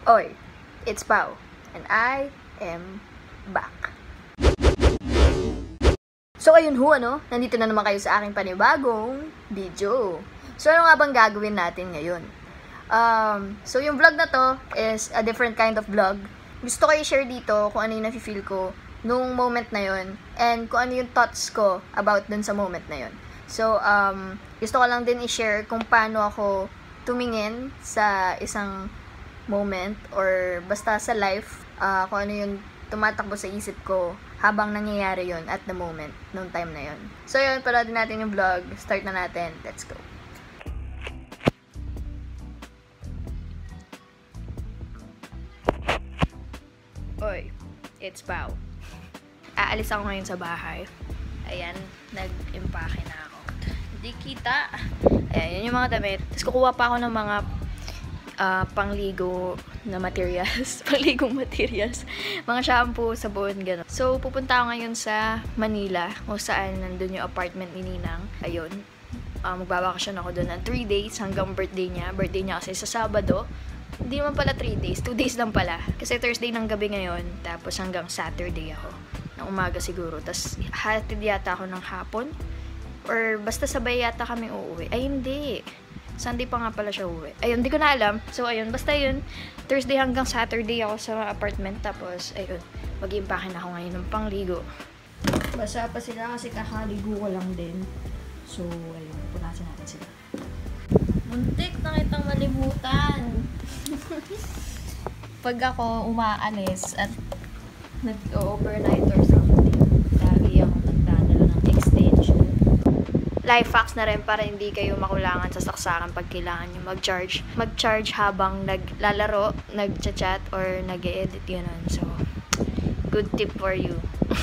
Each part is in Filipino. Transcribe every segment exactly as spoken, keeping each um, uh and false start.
Oy, it's Pao, and I am back. So ayun ho, ano, nandito na naman kayo sa aking panibagong video. So ano nga bang gagawin natin ngayon? Um, so yung vlog na to is a different kind of vlog. Gusto ko i-share dito kung ano yung nafe-feel ko nung moment na yon and kung ano yung thoughts ko about dun sa moment na yon. So um, gusto ko lang din i-share kung paano ako tumingin sa isang moment or basta sa life, uh, kung ano yung tumatakbo sa isip ko habang nangyayari yon at the moment, nung time na yon. So yun, panoodin natin yung vlog. Start na natin. Let's go. Oy, it's Pao. Aalis ako ngayon sa bahay. Ayan, nag-impake na ako. Hindi kita. Ayan, yun yung mga damit. Tapos kukuha pa ako ng mga Uh, pangligo na materials, pangligong materials, mga shampoo, sabon, gano'n. So, pupunta ako ngayon sa Manila, kung saan nandun yung apartment ni Ninang. Ayun, uh, magbabakasyon ako doon ng three days hanggang birthday niya. Birthday niya kasi sa Sabado. Hindi naman pala three days, two days lang pala. Kasi Thursday ng gabi ngayon, tapos hanggang Saturday ako, ng umaga siguro. Tapos, hatid yata ako ng hapon, or basta sabay yata kami uuwi. Ay, hindi. Sunday pa nga pala siya uwi. Ayun, di ko na alam. So, ayun, basta yun. Thursday hanggang Saturday ako sa apartment. Tapos, ayun, mag-iimpakin ako ngayon ng pangligo. Basa pa sila kasi kakaligo ko lang din. So, ayun, punasan natin sila. Muntik na kitang malimutan. Pag ako umaalis at nag-overnight or something, lagi ako nagdadala ng extension. Life hacks na rin para hindi kayo makulangan sa saksakan pag kailangan nyo mag-charge. Mag-charge habang naglalaro, nag-chat or nag-edit, yun. So, good tip for you.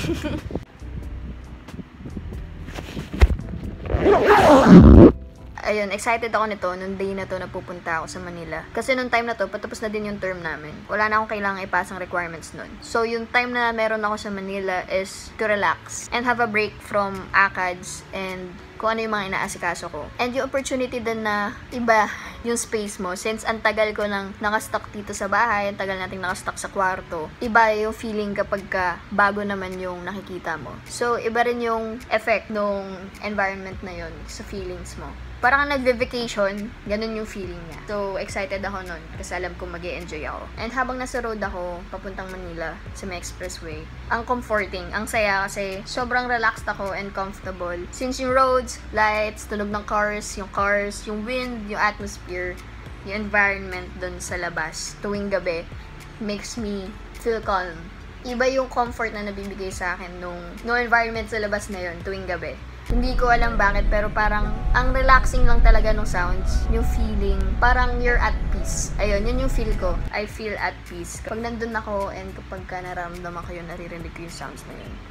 Ayun, excited ako nito nung day na to na pupunta ako sa Manila. Kasi nung time na to, patapos na din yung term namin. Wala na akong kailangang ipasang requirements nun. So, yung time na meron ako sa Manila is to relax and have a break from ACADS and kung ano yung mga inaasikaso ko. And yung opportunity din na iba yung space mo. Since ang tagal ko nang nakastock dito sa bahay, ang tagal nating nakastock sa kwarto, iba yung feeling kapag ka bago naman yung nakikita mo. So, iba rin yung effect nung environment na yun sa feelings mo. Parang nagve-vacation, ganun yung feeling niya. So, excited ako nun kasi alam ko mag-e-enjoy ako. And habang nasa road ako, papuntang Manila, sa may expressway, ang comforting, ang saya kasi sobrang relaxed ako and comfortable. Since yung roads, lights, tunog ng cars, yung cars, yung wind, yung atmosphere, yung environment dun sa labas, tuwing gabi, makes me feel calm. Iba yung comfort na nabibigay sa akin nung, nung environment sa labas na yun, tuwing gabi. Hindi ko alam bakit, pero parang ang relaxing lang talaga ng sounds. Yung feeling, parang you're at peace. Ayun, yun yung feel ko. I feel at peace. Kapag nandun ako and kapag ka naramdaman ko yun, naririnig ko yung sounds na yun.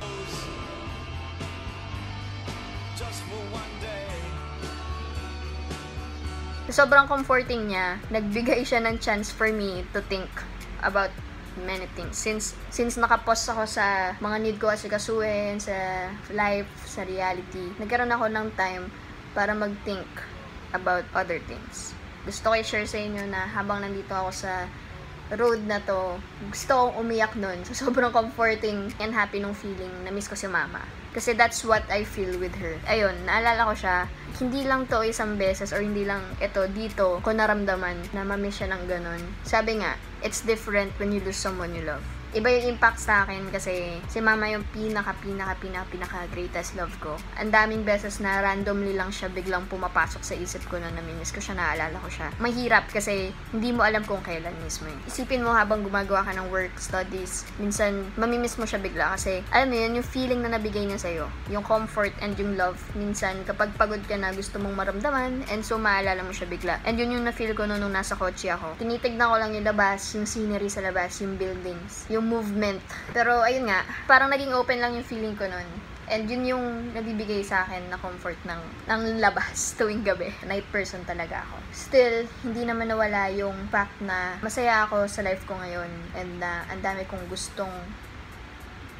Sobrang comforting niya. Nagbigay siya ng chance for me to think about many things. Since since nakapost ako sa mga need ko kasi kasuhin, sa life, sa reality, nagkaroon ako ng time para mag-think about other things. Gusto ko i-share sa inyo na habang nandito ako sa road na to, gusto kong umiyak nun. So, sobrang comforting and happy nung feeling na miss ko si mama. Kasi that's what I feel with her. Ayun, naalala ko siya, hindi lang to isang beses or hindi lang ito dito ko naramdaman na mamiss siya ng ganun. Sabi nga, it's different when you lose someone you love. Iba yung impact sa akin kasi si mama yung pinaka, pinaka, pinaka, pinaka greatest love ko. Ang daming beses na randomly lang siya biglang pumapasok sa isip ko na namimiss ko siya, naalala ko siya. Mahirap kasi hindi mo alam kung kailan mismo yun. Isipin mo habang gumagawa ka ng work, studies, minsan mamimiss mo siya bigla kasi alam mo yun, yung feeling na nabigay niya sa'yo, yung comfort and yung love. Minsan kapag pagod ka na gusto mong maramdaman and so maalala mo siya bigla. And yun yung na-feel ko noon nung nasa kotse ako. Tinitignan ko lang yung labas, yung scenery sa labas, yung buildings, yung movement. Pero ayun nga, parang naging open lang yung feeling ko nun. And yun yung nabibigay sa akin na comfort ng, ng labas tuwing gabi. Night person talaga ako. Still, hindi naman nawala yung fact na masaya ako sa life ko ngayon and na ang dami kong gustong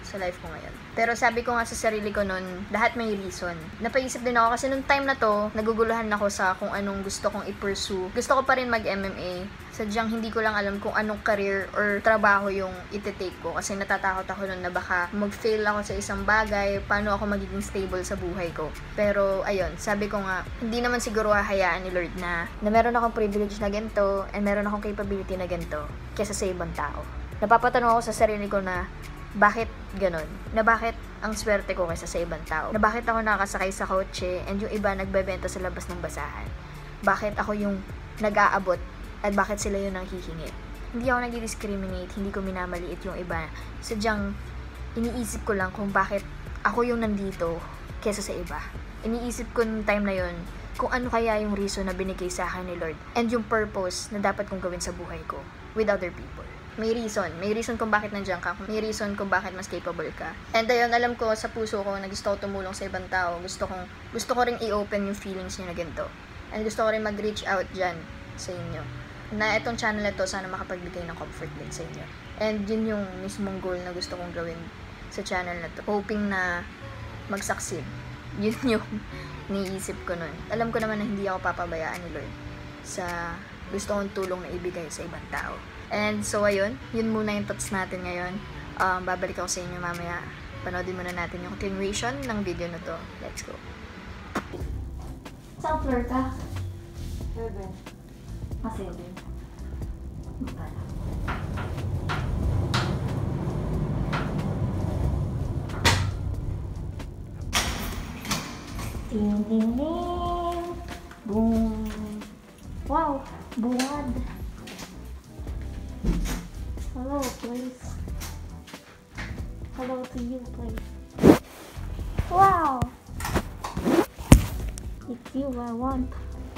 sa life ko ngayon. Pero sabi ko nga sa sarili ko nun, lahat may reason. Napaisip din ako kasi nung time na to, naguguluhan ako sa kung anong gusto kong i-pursue. Gusto ko pa rin mag-M M A. Sadyang hindi ko lang alam kung anong career or trabaho yung iti-take ko. Kasi natatakot ako nun na baka mag-fail ako sa isang bagay, paano ako magiging stable sa buhay ko. Pero ayun, sabi ko nga, hindi naman siguro hahayaan ni Lord na, na meron akong privilege na ganito and meron akong capability na ganito kesa sa ibang tao. Napapatanong ako sa sarili ko na bakit ganon? Na bakit ang swerte ko kaysa sa ibang tao? Na bakit ako nakakasakay sa kotse and yung iba nagbebenta sa labas ng basahan? Bakit ako yung nag-aabot at bakit sila yung nanghihingi? Hindi ako nag-discriminate, hindi ko minamaliit yung iba. Sadyang iniisip ko lang kung bakit ako yung nandito kaysa sa iba. Iniisip ko nung time na yun kung ano kaya yung reason na binigay sa akin ni Lord and yung purpose na dapat kong gawin sa buhay ko with other people. May reason. May reason kung bakit nandiyan ka. May reason kung bakit mas capable ka. And ayun, alam ko sa puso ko na gusto ko tumulong sa ibang tao. Gusto kong, gusto ko ring i-open yung feelings niyo na ganito. And gusto ko rin mag-reach out dyan sa inyo. Na itong channel na to, sana makapagbigay ng comfort din sa inyo. And yun yung mismong goal na gusto kong gawin sa channel na to. Hoping na mag-succeed. Yun yung niisip ko nun. Alam ko naman na hindi ako papabayaan ni Lord sa gusto kong tulong na ibigay sa ibang tao. And so, ayun. Yun muna yung thoughts natin ngayon. Um, babalik ako sa inyo mamaya. Panoodin muna natin yung continuation ng video na to. Let's go. Saan floor ka? Seven. Ah, seven. Magkala. Ding, ding, ding. Boom. Wow, bungad. Hello, please. Hello to you, please. Wow. It's you I want.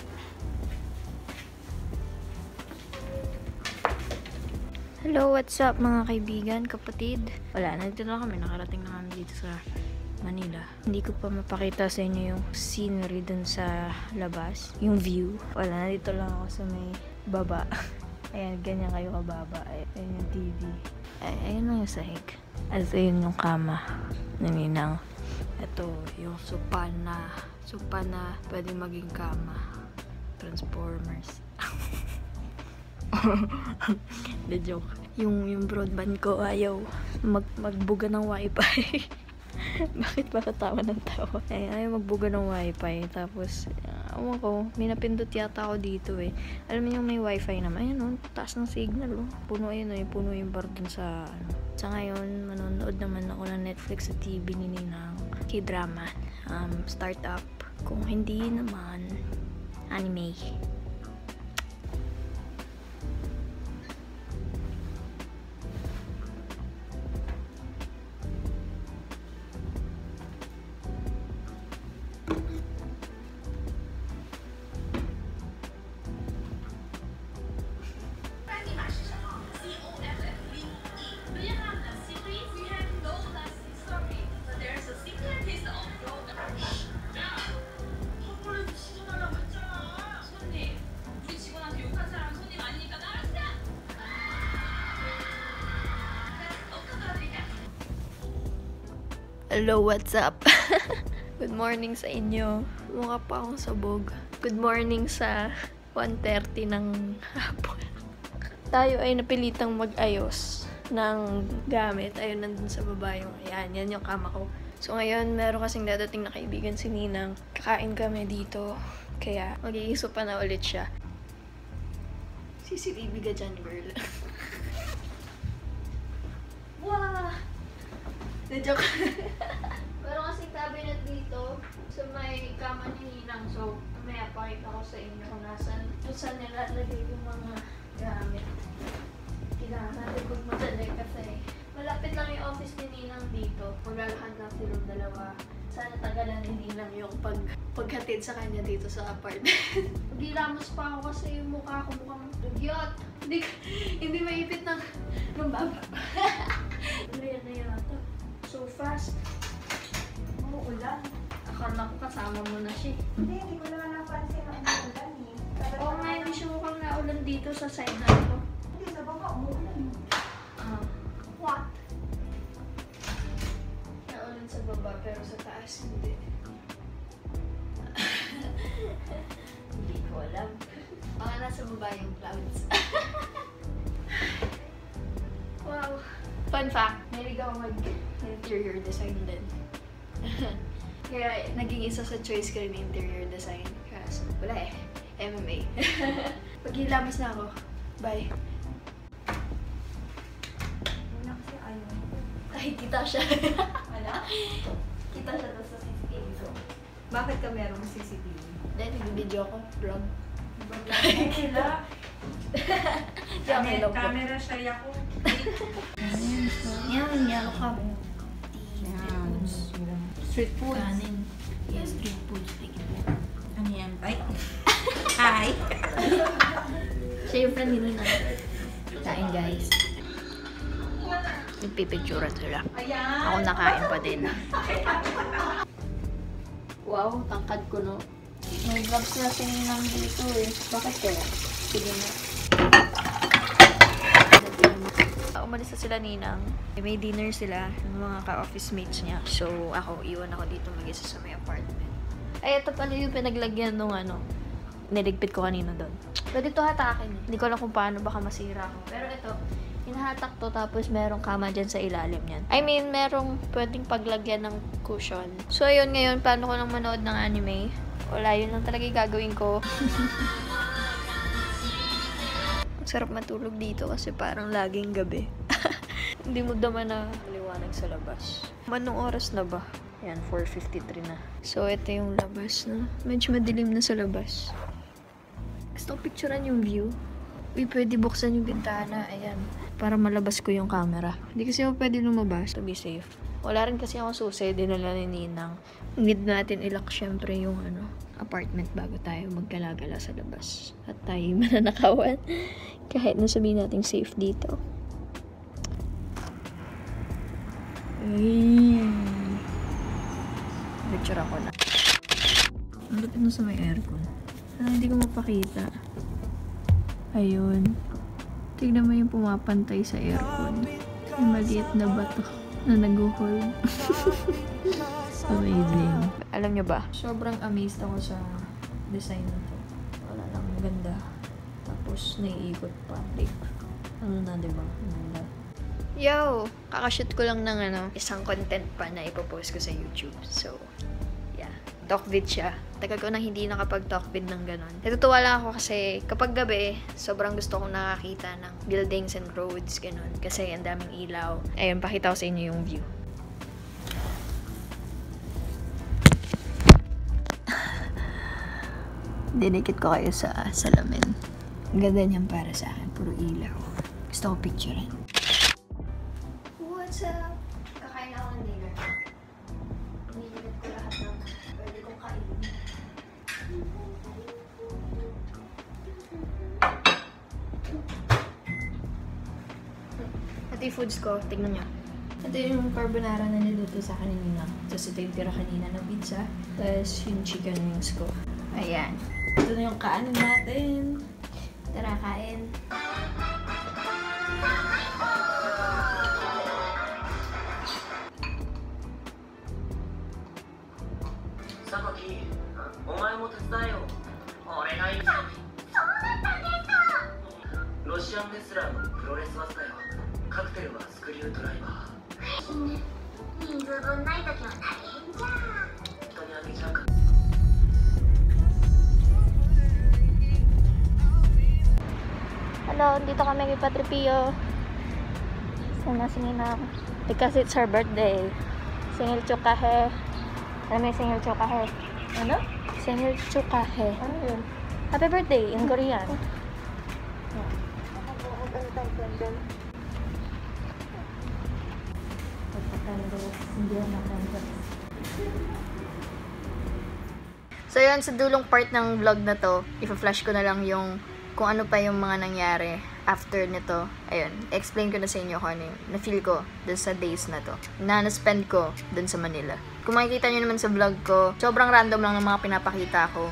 Hello, what's up mga kaibigan, kapatid? Wala, nandito na kami. Nakarating na kami dito sa Manila. Hindi ko pa mapakita sa inyo yung scenery dun sa labas. Yung view. Wala, nandito lang ako sa may baba. Ayan, ganyan kayo kababa. Ayan yung T V. Ay, ayun lang yung sahig. At ayun yung kama na ninang. Ito, yung sopa na sopa na pwede maging kama. Transformers. The joke. Yung, yung broadband ko ayaw mag, magbuga ng wifi. Bakit ba katawa ng tawa? Ay, ayaw magbuga ng wifi. Tapos, awan ko, may napindot yata ako dito eh. Alam mo yung may wifi naman. Ayan o, taas ng signal o. Puno ayun o, puno yung bar dun sa ano. Sa ngayon, manonood naman ako ng Netflix sa T V ni Ninang. K-drama. Um, startup. Kung hindi naman, anime. Hello, what's up? Good morning sa inyo. Mukha pa akong sabog. Good morning sa one thirty ng hapon. Tayo ay napilitang mag-ayos ng gamit. Ayun, nandun sa baba yung, ayan, yan yung kama ko. So ngayon, meron kasing dadating na kaibigan si Ninang. Kakain kami dito. Kaya, mag-iiso pa na ulit siya. C C T V ka dyan, girl. Wow! Na-joke. Meron kasing cabinet dito sa may kama ni Ninang. So, mamaya pakita ko sa inyo kung nasan, kung saan nilalagay yung mga gamit. Kailangan natin magmadali kasi malapit lang yung office ni Ninang dito. Maglalakad lang silang dalawa. Sana tagalan ni Ninang yung pag, paghatid sa kanya dito sa apartment. Magilamos pa ako kasi yung mukha ko mukhang dugyot. Hindi, hindi maipit ng, ng baba. Ano yan na yata? So fast. Oo, ulan. Akala ko kasama mo na siya. Hindi, hindi ko naman napansin na umuulan eh. Oo nga, hindi siya mukhang naulan dito sa side na ito. Hindi, sa baba umuulan. Ah, what? naman sa baba, pero sa taas hindi. Hindi ko alam. Baka nasa baba yung clouds. Wow. Fun fact, narinig ako mag-interior design din. Kaya naging isa sa choice ko rin interior design. Kasi wala eh. M M A. Paghilamos na ako. Bye. Wala kasi ayaw. Ay, kita siya. Wala? Kita siya doon sa C C T V. So, Bakit ka merong C C T V? then, nag-video ako. Vlog. Ay, sila. Camera, Camera siya ako. Yan, yellow cup. Street food. Kanin. Yes, street food. Thank you. Ano yan? Ay. Hi. Siya yung friend nila na. Kain, guys. Nagpipicturean sila. Ako nakain pa din. Wow, tangkad ko, no? May vlogs na sininang dito eh. Bakit kaya? Sige na. Umalis na sila ninang. May dinner sila ng mga ka-office mates niya. So, ako, iwan ako dito mag-isa sa may apartment. Ay, ito pala yung pinaglagyan nung ano, niligpit ko kanina doon. Pwede ito hatakin eh. Hindi ko alam kung paano, baka masira ako. Pero ito, hinahatak to tapos merong kama dyan sa ilalim yan. I mean, merong pwedeng paglagyan ng cushion. So, ayun ngayon, paano ko lang manood ng anime? Wala, yun lang talaga yung gagawin ko. Ang sarap matulog dito kasi parang laging gabi. Hindi mo daman na liwanag sa labas. Manong oras na ba? Yan, four fifty-three na. So, ito yung labas na. Medyo madilim na sa labas. Gusto ko picturean yung view. Uy, pwede buksan yung bintana. Ayan. Para malabas ko yung camera. Hindi kasi ako pwede lumabas to be safe. Wala rin kasi ako susi. Dinala ni Ninang. Need natin ilock syempre yung ano, apartment bago tayo magkalagala sa labas. At tayo mananakawan. Kahit nasabihin natin safe dito. Ay. Picture ako na. Ang lupit na sa may aircon. Sana hindi ko mapakita. Ayun. Tignan mo yung pumapantay sa aircon. Yung maliit na bato na nag-hold. Amazing. Alam nyo ba? Sobrang amazed ako sa design na to. Wala lang, maganda. Tapos, naiikot pa. Like, ano na, diba? Maganda. Yo! Kakashoot ko lang ng ano, isang content pa na ipopost ko sa YouTube. So, yeah. Talkvid siya. Tagal ko nang hindi nakapag-talkvid ng ganon. Natutuwa lang ako kasi kapag gabi, sobrang gusto kong nakakita ng buildings and roads, ganon. Kasi ang daming ilaw. Ayun, pakita ko sa inyo yung view. Dinikit ko kayo sa salamin. Ang ganda niyan para sa akin. Puro ilaw. Gusto ko picturean. What's up? Kakain ako ng dinner. Nililit ko lahat ng pwede kong kainin. Ito yung foods ko. Tignan nyo. Ito yung carbonara na niluto sa akin ni Ninang. Tapos ito yung tira kanina ng pizza. Tapos yung chicken wings ko. Ayan. Ito na yung kaanin natin. Tara, kain. Sakaki, お前も手伝えよ。俺がいる。ロシアンレスラーのプロレス技だよ。カクテルはスクリュードライバー。人数分ないときは大変じゃん。人にあげちゃうか。 Hello, dito kami kay Patripio. Sana singin na ako. Because it's her birthday. Singil chukahe. Alam mo yung singil chukahe? Ano? Singil chukahe. Ano yun? Happy birthday in Korean. So yun, sa dulong part ng vlog na to, ipa-flash ko na lang yung kung ano pa yung mga nangyari after nito. Ayun, explain ko na sa inyo kung ano yung na-feel ko dun sa days na to. Na na-spend ko dun sa Manila. Kung makikita nyo naman sa vlog ko, sobrang random lang ng mga pinapakita ko.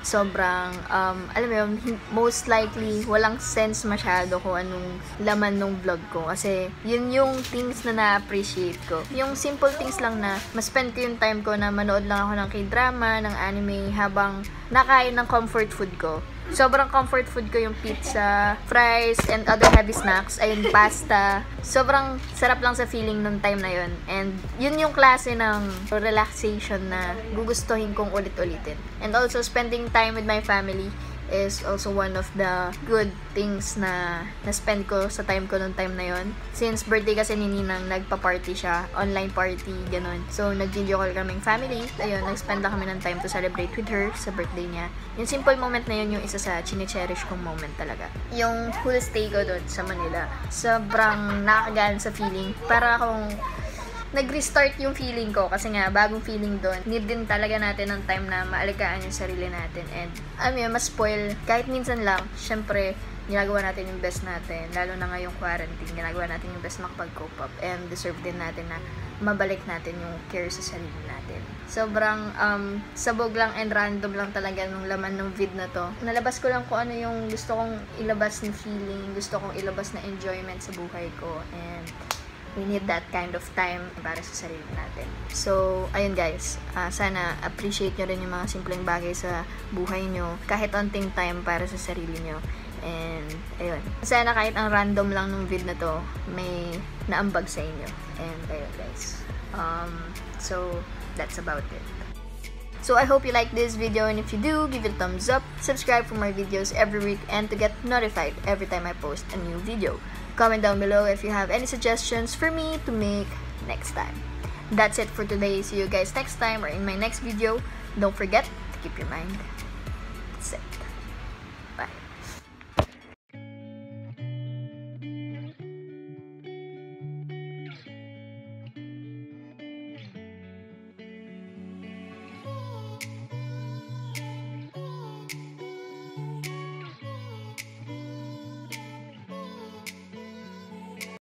sobrang, um, alam mo yun, most likely, walang sense masyado kung anong laman ng vlog ko. Kasi, yun yung things na na-appreciate ko. Yung simple things lang na, mas-spend ko yung time ko na manood lang ako ng K-drama, ng anime, habang nakain ng comfort food ko. Sobrang comfort food ko yung pizza, fries, and other heavy snacks. Ayun, pasta. Sobrang sarap lang sa feeling nung time na yun. And yun yung klase ng relaxation na gugustuhin kong ulit-ulitin. And also, spending time with my family is also one of the good things na na-spend ko sa time ko nung time na yon. Since birthday kasi ni Ninang, nagpa-party siya, online party, ganun. So, nag-video call kaming family. Ayun, nag-spend lang kami ng time to celebrate with her sa birthday niya. Yung simple moment na yun, yung isa sa chine-cherish kong moment talaga. Yung whole stay ko doon sa Manila, sobrang nakakagaan sa feeling. Para akong nag-restart yung feeling ko kasi nga, bagong feeling doon. Need din talaga natin ng time na maalagaan yung sarili natin. And, alam yun, mas spoil. Kahit minsan lang, syempre, ginagawa natin yung best natin. Lalo na ngayong quarantine, ginagawa natin yung best makapag-cope up. And deserve din natin na mabalik natin yung care sa sarili natin. Sobrang um, sabog lang and random lang talaga nung laman ng vid na to. Nalabas ko lang kung ano yung gusto kong ilabas na feeling, gusto kong ilabas na enjoyment sa buhay ko. And we need that kind of time para sa sarili natin. So, ayun guys, uh, sana appreciate nyo rin yung mga simpleng bagay sa buhay nyo, kahit onting time para sa sarili nyo. And, ayun. Sana kahit ang random lang ng vid na to, may naambag sa inyo. And, ayun guys. Um, so, that's about it. So, I hope you like this video, and if you do, give it a thumbs up, subscribe for more videos every week, and to get notified every time I post a new video. Comment down below if you have any suggestions for me to make next time. That's it for today. See you guys next time or in my next video. Don't forget to keep your mind set.